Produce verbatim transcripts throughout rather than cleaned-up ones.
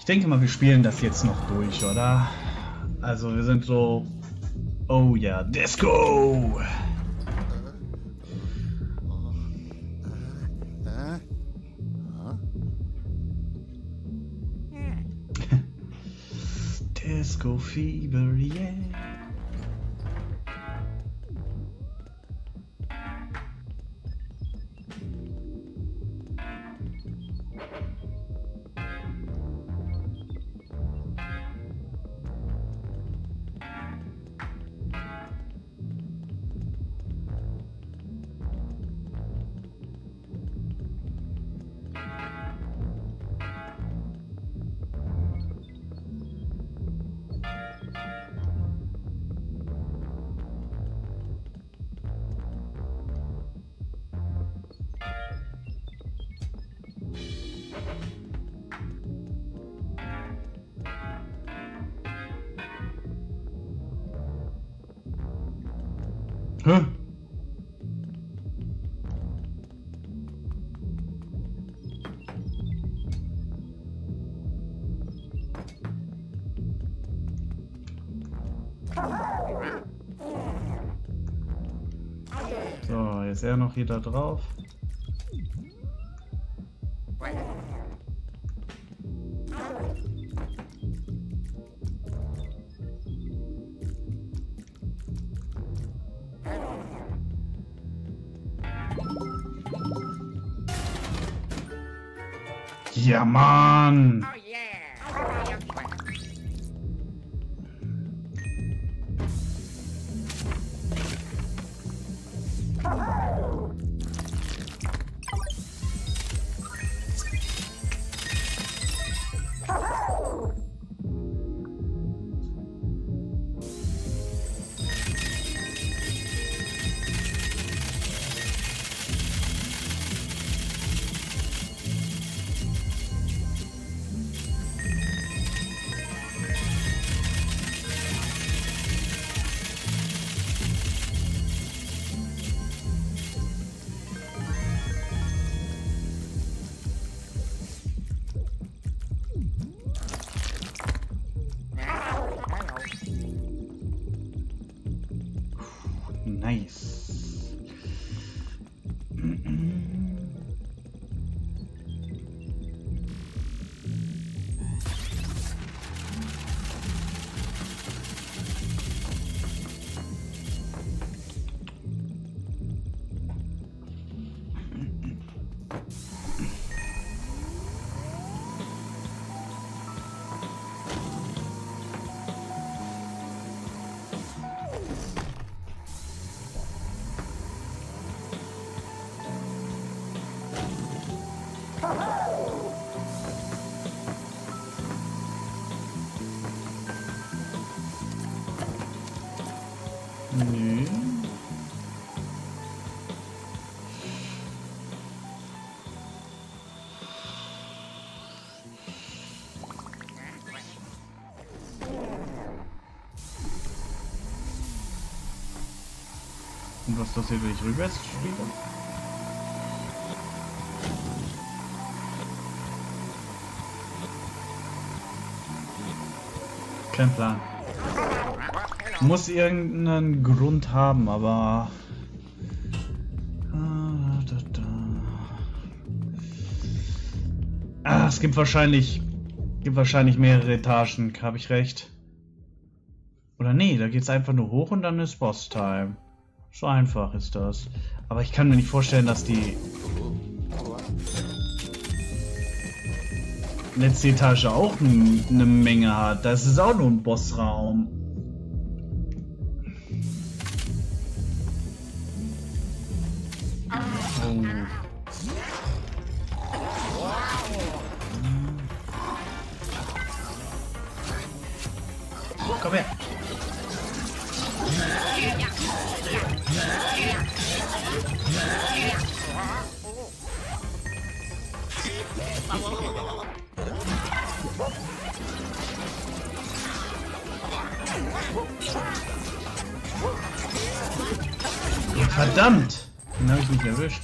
Ich denke mal, wir spielen das jetzt noch durch, oder? Also wir sind so... Oh ja, Disco! Disco Fever, yeah! Hä? So, jetzt er noch hier da drauf. Ja, Mann! Nice. Nö. Und was passiert, wenn ich rückwärts spiele? Kein Plan. Muss irgendeinen Grund haben, aber... Ah, es gibt wahrscheinlich... gibt wahrscheinlich mehrere Etagen, habe ich recht? Oder nee, da geht's einfach nur hoch und dann ist Boss-Time. So einfach ist das. Aber ich kann mir nicht vorstellen, dass die... letzte Etage auch eine Menge hat. Das ist auch nur ein Bossraum. Oh. Komm her. Verdammt! Den habe ich nicht erwischt.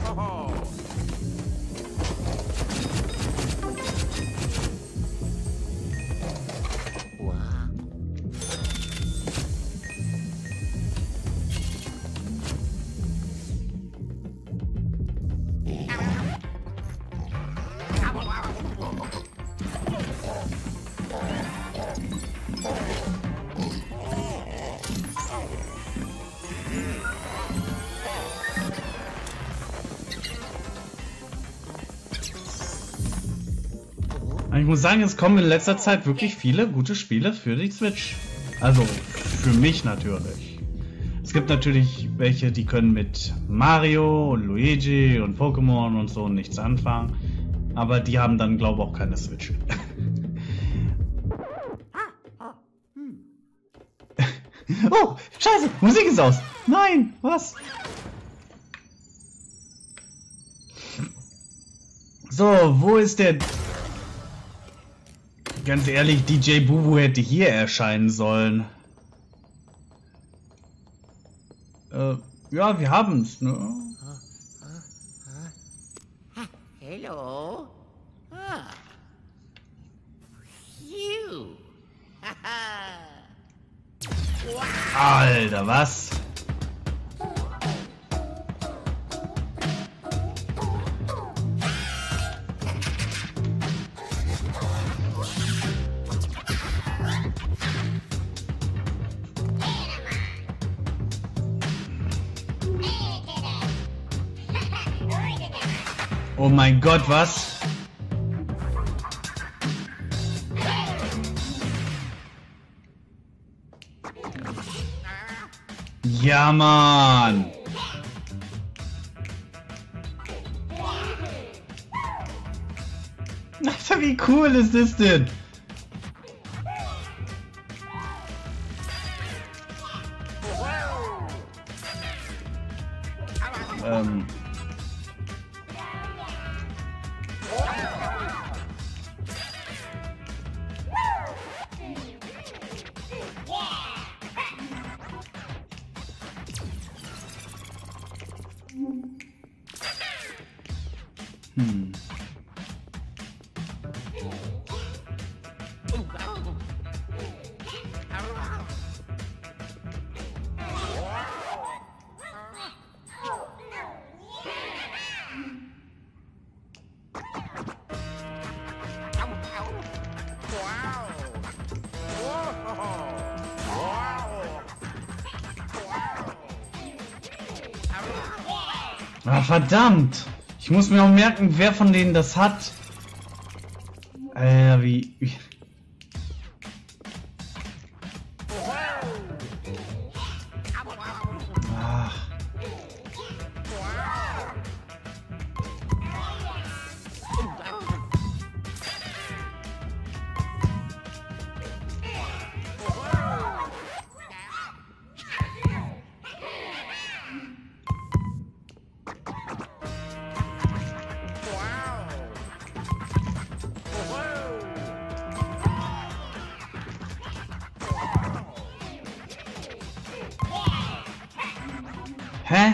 Ich muss sagen, es kommen in letzter Zeit wirklich viele gute Spiele für die Switch. Also für mich natürlich. Es gibt natürlich welche, die können mit Mario und Luigi und Pokémon und so nichts anfangen. Aber die haben dann, glaube ich, auch keine Switch. Oh, scheiße, Musik ist aus. Nein, was? So, wo ist der... Ganz ehrlich, D J Bubu hätte hier erscheinen sollen. Äh, ja, wir haben's, ne? Hello. Ah. You. Alter, was? Oh mein Gott, was? Ja, Mann! Alter, wie cool ist das denn? Ähm... Hm. Ah, verdammt! Ich muss mir auch merken, wer von denen das hat. Alter, wie... wie Ach. Hä?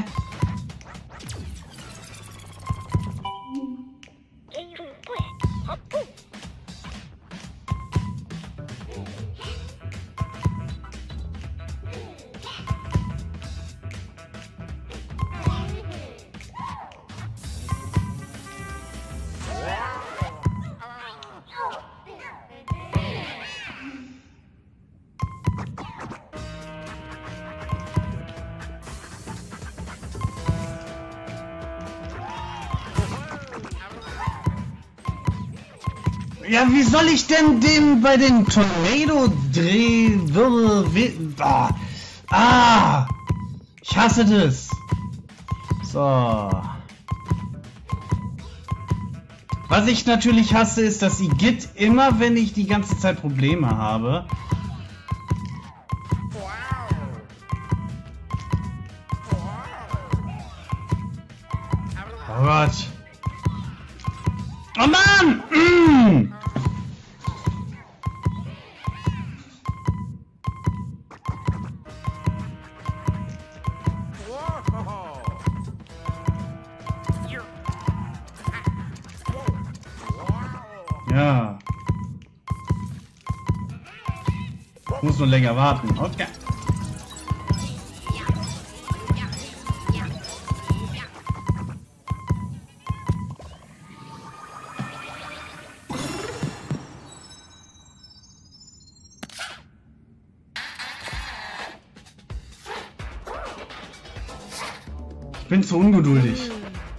Ja, wie soll ich denn den bei den Tornado-Dreh... Ah, ah, ich hasse das. So. Was ich natürlich hasse, ist, dass Igitt immer, wenn ich die ganze Zeit Probleme habe... Oh Gott. Oh Mann! Mm! Ja. Ich muss nur länger warten. Okay. Ich bin zu ungeduldig.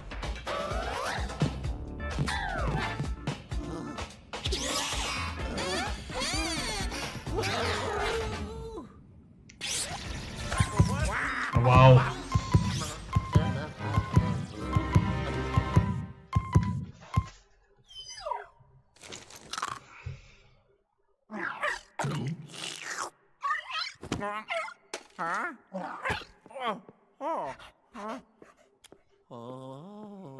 Wow. Oh.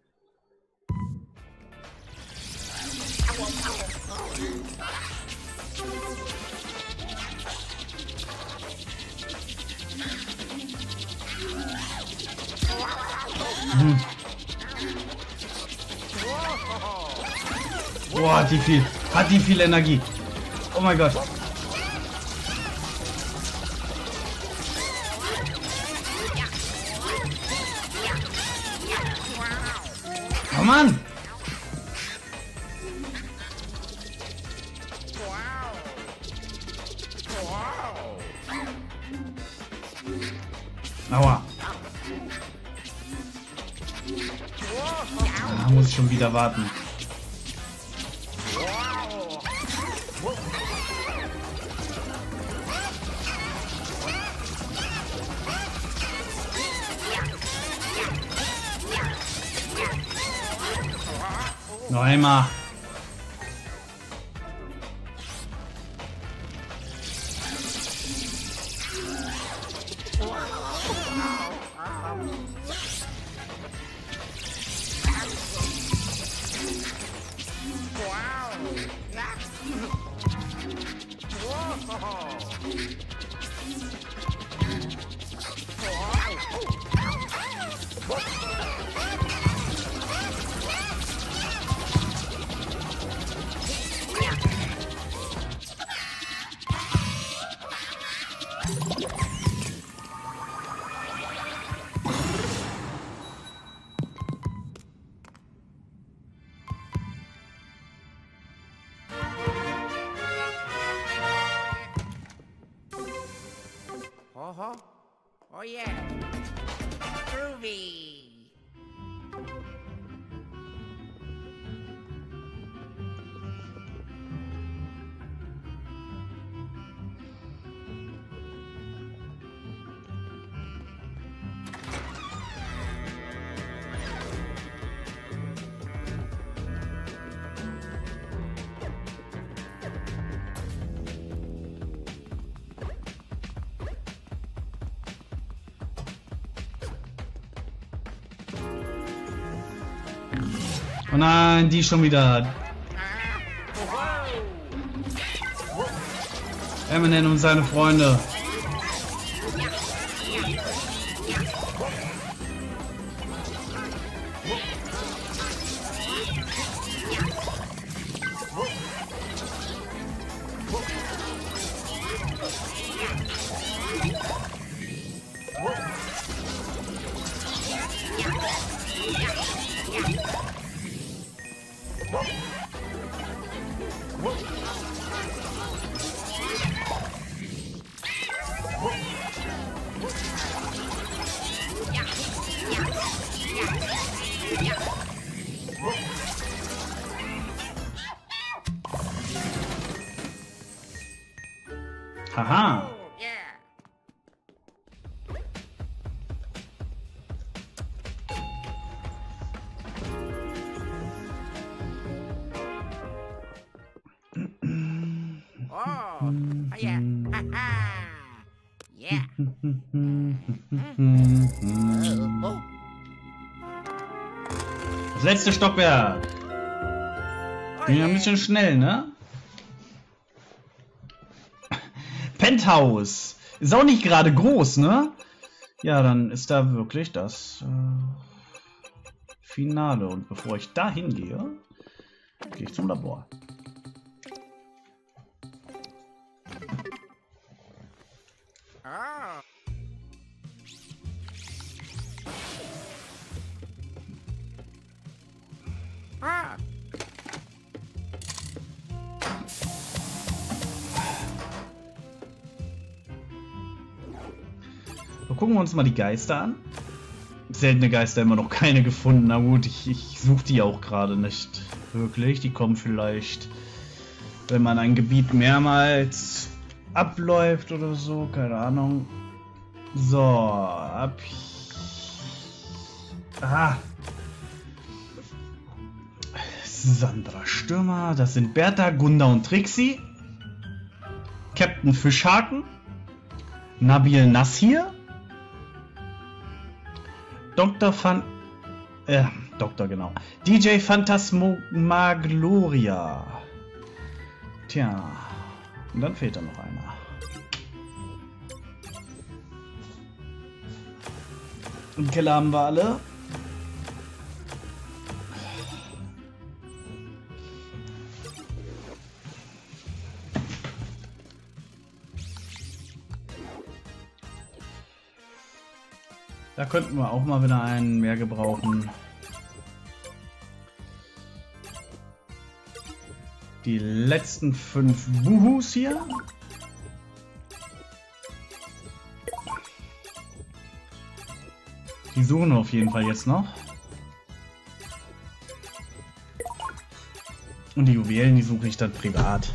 Hm. Boah, hat die viel, hat die viel Energie. Oh mein Gott. Oh Mann. Aua. Da muss ich schon wieder warten. Noch einmal. Oh, oh yeah. Groovy. Oh nein, die schon wieder. Eminem und seine Freunde. Haha. Oh, yeah. Haha. Yeah. Oh. Das letzte Stockwerk. Bin ja ein bisschen schnell, ne? Penthouse. Ist auch nicht gerade groß, ne? Ja, dann ist da wirklich das äh, Finale. Und bevor ich da hingehe, Gehe ich zum Labor. Ah. Ah. So, gucken wir uns mal die Geister an. Seltene Geister immer noch keine gefunden. Na gut, ich, ich suche die auch gerade nicht wirklich. Die kommen vielleicht, wenn man ein Gebiet mehrmals abläuft oder so. Keine Ahnung. So, ab. Ah. Sandra Stürmer. Das sind Bertha, Gunda und Trixie. Captain Fischhaken. Nabil Nassir. Doktor Fan... Äh, Doktor, genau. D J Phantasmagloria. Tja. Und dann fehlt da noch einer. Im Keller haben wir alle. Da könnten wir auch mal wieder einen mehr gebrauchen. Die letzten fünf Buhus hier. Die suchen wir auf jeden Fall jetzt noch. Und die Juwelen, die suche ich dann privat.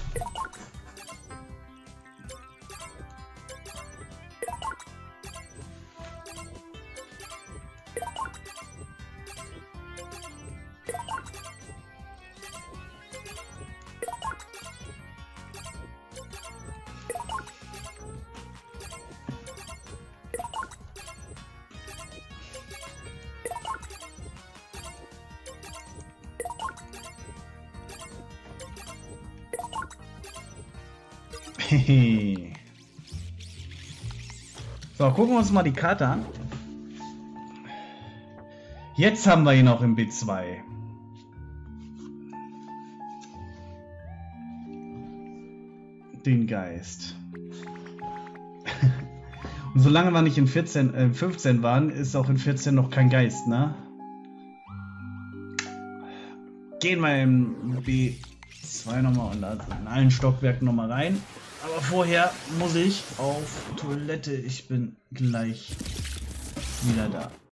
So, gucken wir uns mal die Karte an. Jetzt haben wir ihn auch im B zwei. Den Geist. Und solange wir nicht in vierzehn, äh, fünfzehn waren, ist auch in vierzehn noch kein Geist, ne? Gehen wir im B zwei nochmal und in allen Stockwerken nochmal rein. Aber vorher muss ich auf Toilette. Ich bin gleich wieder da.